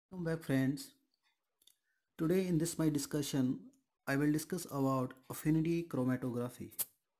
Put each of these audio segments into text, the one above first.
Welcome back, friends. Today in this my discussion I will discuss about affinity chromatography.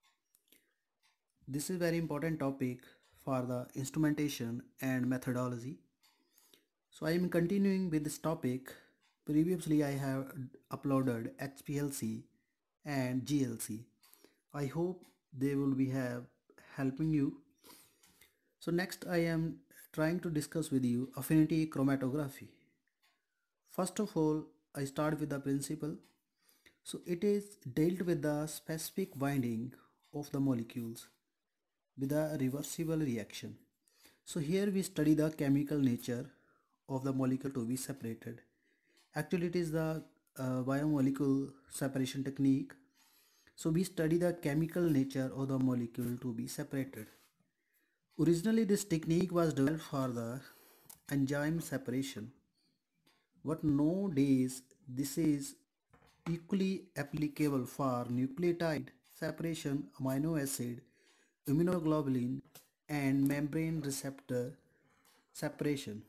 This is very important topic for the instrumentation and methodology. So I am continuing with this topic. Previously I have uploaded HPLC and GLC. I hope they will be helping you. So next I am trying to discuss with you affinity chromatography. First of all, I start with the principle. So it is dealt with the specific binding of the molecules with a reversible reaction. So here we study the chemical nature of the molecule to be separated. Actually it is the biomolecule separation technique. So we study the chemical nature of the molecule to be separated. Originally this technique was developed for the enzyme separation, but nowadays this is equally applicable for nucleotide separation, amino acid, immunoglobulin, and membrane receptor separation.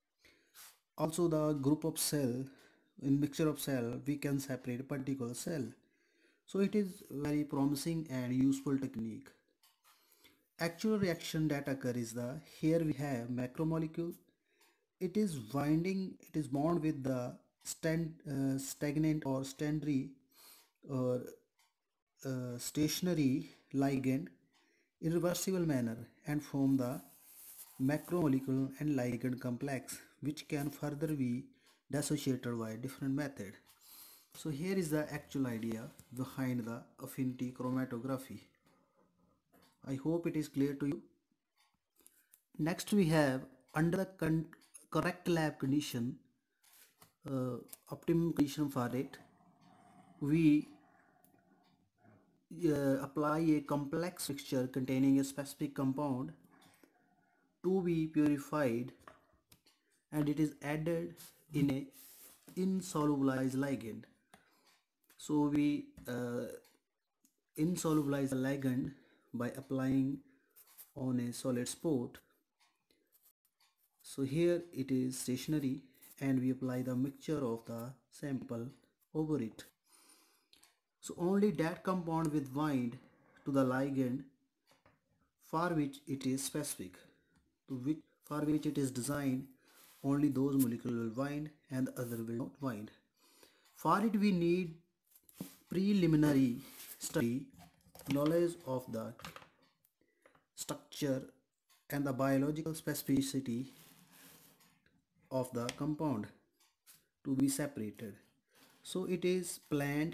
Also the group of cell, in mixture of cell, we can separate particular cell. So it is very promising and useful technique. Actual reaction that occur is the, here we have macromolecule. It is bond with the stagnant or or stationary ligand irreversible manner and form the macromolecule and ligand complex, which can further be dissociated by different method. So here is the actual idea behind the affinity chromatography. I hope it is clear to you. Next we have, under the correct lab condition, optimum condition for it, we apply a complex mixture containing a specific compound to be purified, and it is added in a insolubilized ligand. So we insolubilize the ligand by applying on a solid spot. So here it is stationary and we apply the mixture of the sample over it. So only that compound will bind to the ligand for which it is specific, for which it is designed. Only those molecules will bind and the other will not bind. For it we need preliminary study, knowledge of the structure and the biological specificity of the compound to be separated. So it is planned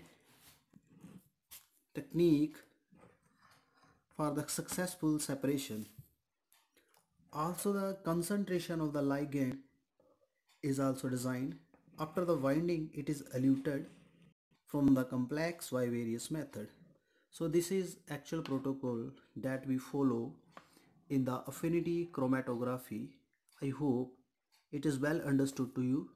technique for the successful separation. Also the concentration of the ligand is also designed. After the binding, it is eluted from the complex by various method. So this is actual protocol that we follow in the affinity chromatography. I hope it is well understood to you.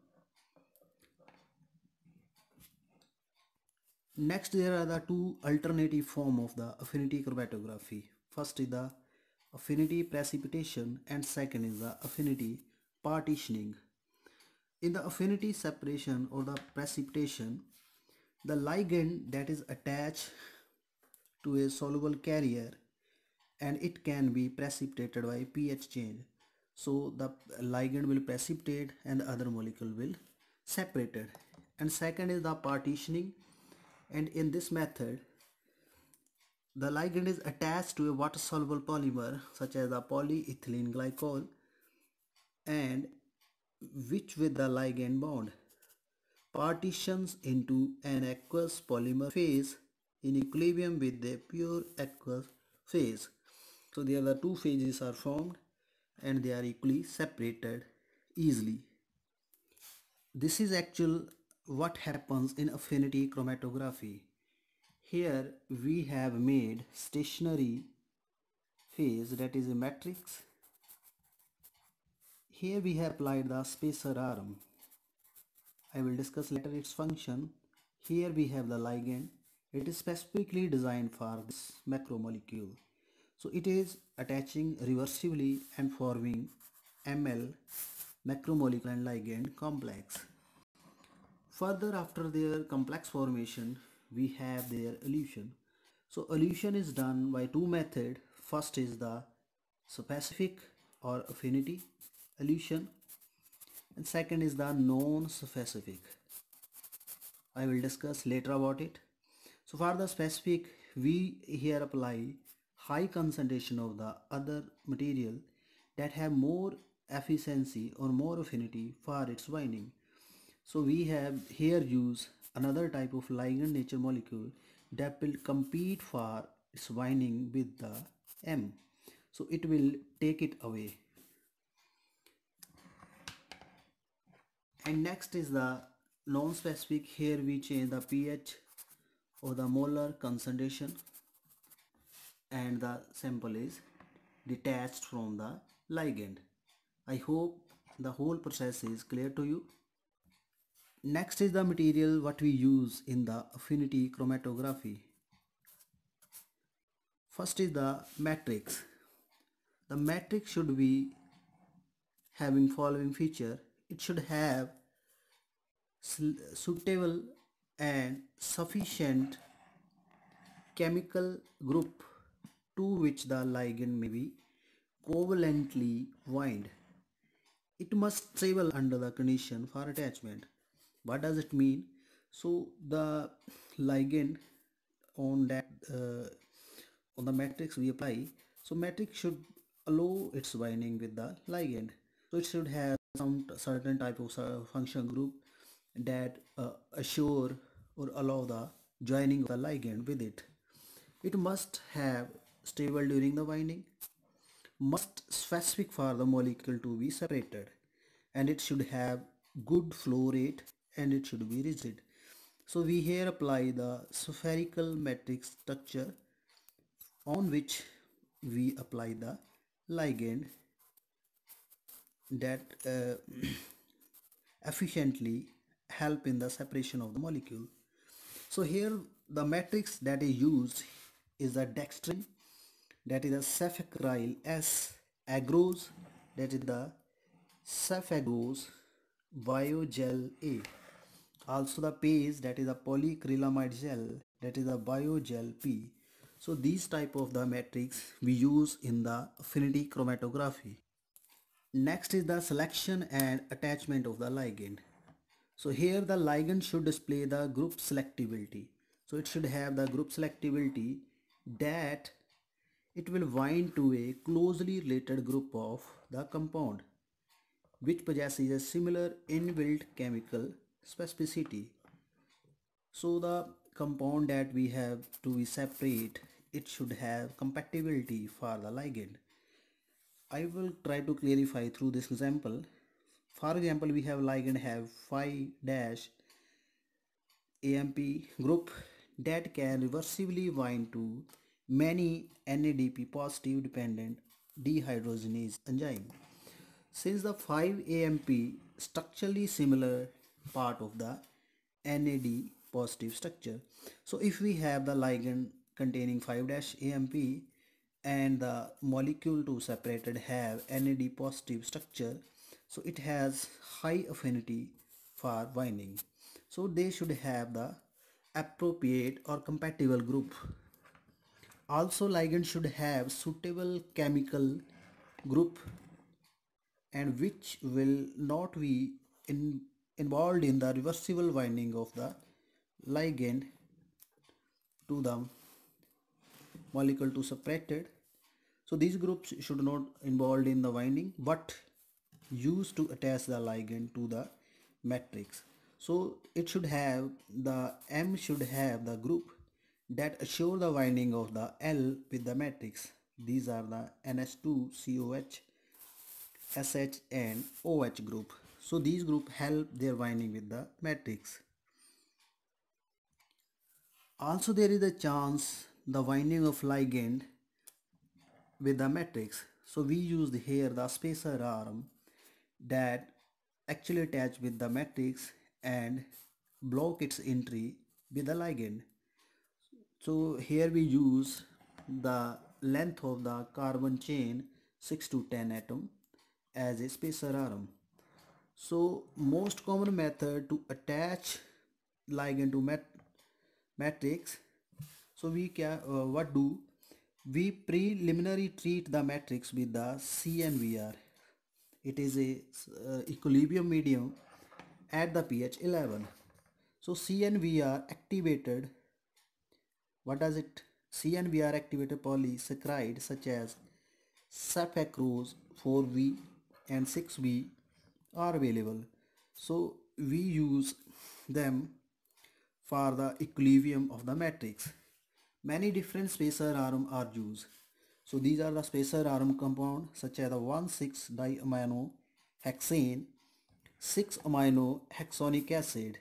Next, there are the two alternative form of the affinity chromatography. First is the affinity precipitation and second is the affinity partitioning. In the affinity separation or the precipitation, the ligand that is attached to a soluble carrier and it can be precipitated by pH change. So the ligand will precipitate and the other molecule will separated. And second is the partitioning, and in this method the ligand is attached to a water soluble polymer such as the polyethylene glycol, and which with the ligand bond partitions into an aqueous polymer phase in equilibrium with the pure aqueous phase. So there the two phases are formed and they are equally separated easily. This is actual what happens in affinity chromatography. Here we have made stationary phase, that is a matrix. Here we have applied the spacer arm. I will discuss later its function. Here we have the ligand. It is specifically designed for this macromolecule. So it is attaching reversibly and forming ML macromolecule and ligand complex. Further, after their complex formation, we have their elution. So elution is done by two methods. First is the specific or affinity elution, and second is the non-specific. I will discuss later about it. So for the specific, we here apply high concentration of the other material that have more efficiency or more affinity for its binding. So we have here use another type of ligand nature molecule that will compete for its binding with the M. So it will take it away. And next is the non-specific. Here we change the pH or the molar concentration, and the sample is detached from the ligand. I hope the whole process is clear to you. Next is the material what we use in the affinity chromatography. First is the matrix. The matrix should be having following feature. It should have suitable and sufficient chemical group to which the ligand may be covalently bind. It must stable under the condition for attachment. What does it mean? So the ligand on that on the matrix we apply, so matrix should allow its binding with the ligand. So it should have some certain type of function group that assure or allow the joining of the ligand with it. It must have stable during the binding, must specific for the molecule to be separated, and it should have good flow rate, and it should be rigid. So we here apply the spherical matrix structure on which we apply the ligand that efficiently help in the separation of the molecule. So here the matrix that is used is the dextrin, that is the cefacryl S agrose, that is the cephagose biogel A. Also the PASE, that is the polyacrylamide gel, that is the biogel P. So these type of the matrix we use in the affinity chromatography. Next is the selection and attachment of the ligand. So here the ligand should display the group selectivity. So it should have the group selectivity that it will bind to a closely related group of the compound which possesses a similar inbuilt chemical specificity. So the compound that we have to be separate, it should have compatibility for the ligand. I will try to clarify through this example. For example, we have ligand have 5' AMP group that can reversibly bind to many NADP positive dependent dehydrogenase enzyme. Since the 5' structurally similar part of the NAD positive structure. So if we have the ligand containing 5' and the molecule to separated have NAD positive structure, so it has high affinity for binding. So they should have the appropriate or compatible group. Also ligand should have suitable chemical group and which will not be involved in the reversible binding of the ligand to the molecule to separated. So these groups should not involved in the binding but used to attach the ligand to the matrix. So it should have the M should have the group that assure the binding of the L with the matrix. These are the NH2COH, SH and OH group. So these group help their binding with the matrix. Also there is a chance the binding of ligand with the matrix. So we use here the spacer arm that actually attach with the matrix and block its entry with the ligand. So here we use the length of the carbon chain 6 to 10 atom as a spacer arm. So most common method to attach ligand to matrix. So we can what do we preliminary treat the matrix with the CNVR. It is a equilibrium medium at the pH 11. So CNVR activated, what does it? CNVR activated polysaccharides such as saccharose 4V and 6V are available. So we use them for the equilibrium of the matrix. Many different spacer arm are used. So these are the spacer arm compound such as the 1,6-diamino hexane, 6-amino hexonic acid,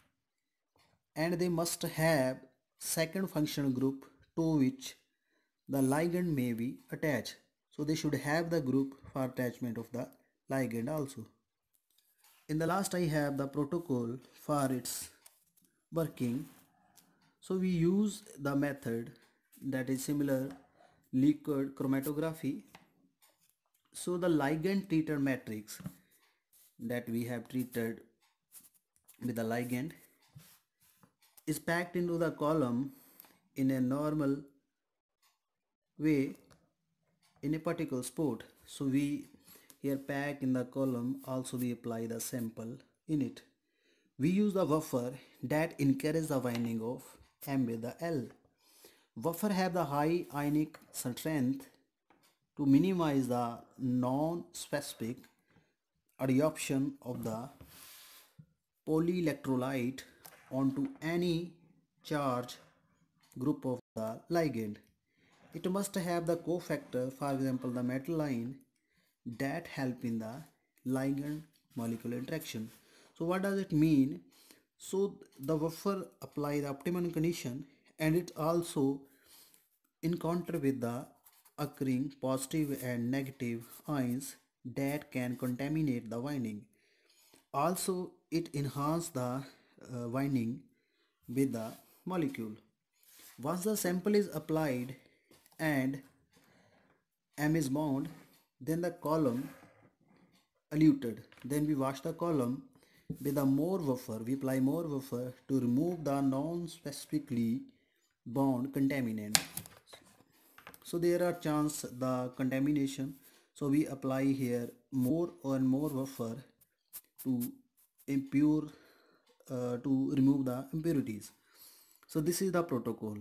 and they must have second functional group to which the ligand may be attached. So they should have the group for attachment of the ligand also. In the last I have the protocol for its working. So we use the method that is similar liquid chromatography. So the ligand treated matrix that we have treated with the ligand is packed into the column in a normal way in a particle spot. So we here pack in the column, also we apply the sample in it. We use the buffer that encourages the binding of M with the L. Buffer have the high ionic strength to minimize the non-specific adsorption of the polyelectrolyte onto any charge group of the ligand. It must have the cofactor, for example the metal line, that help in the ligand molecular interaction. So what does it mean? So the buffer apply the optimum condition, and it also encounter with the occurring positive and negative ions that can contaminate the binding. Also it enhance the binding with the molecule. Once the sample is applied and M is bound, then the column eluted. Then we wash the column with a more buffer. We apply more buffer to remove the non-specifically bound contaminant. So there are chance the contamination. So we apply here more and more buffer to impure to remove the impurities. So this is the protocol.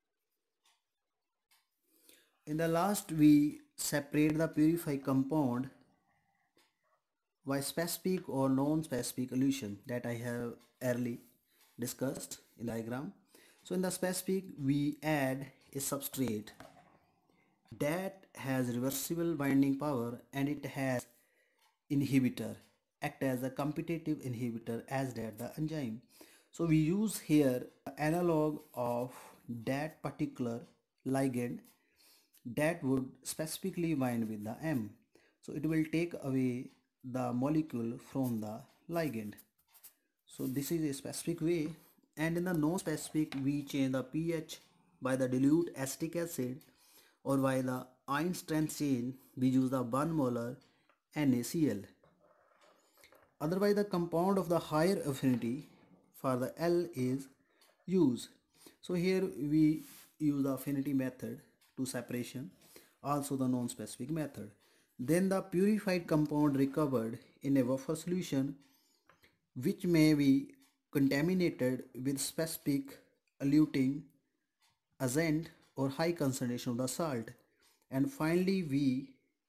In the last we separate the purified compound by specific or non-specific elution that I have early discussed in the diagram. So in the specific we add a substrate that has reversible binding power, and it has inhibitor, act as a competitive inhibitor as that the enzyme. So we use here analog of that particular ligand that would specifically bind with the M. So it will take away the molecule from the ligand. So this is a specific way, and in the non-specific we change the pH by the dilute acetic acid, or by the ion strength change we use the 1 molar NaCl. Otherwise the compound of the higher affinity for the L is used. So here we use the affinity method to separation, also the non-specific method. Then the purified compound recovered in a buffer solution which may be contaminated with specific eluting agent or high concentration of the salt, and finally we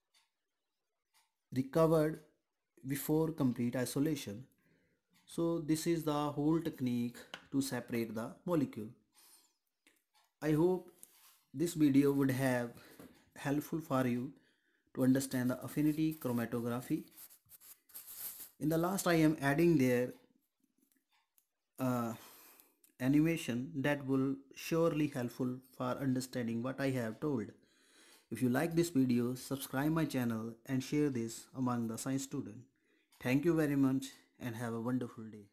recovered before complete isolation. So this is the whole technique to separate the molecule. I hope this video would have helpful for you to understand the affinity chromatography. In the last I am adding there animation that will surely helpful for understanding what I have told. If you like this video, subscribe my channel and share this among the science student. Thank you very much and have a wonderful day.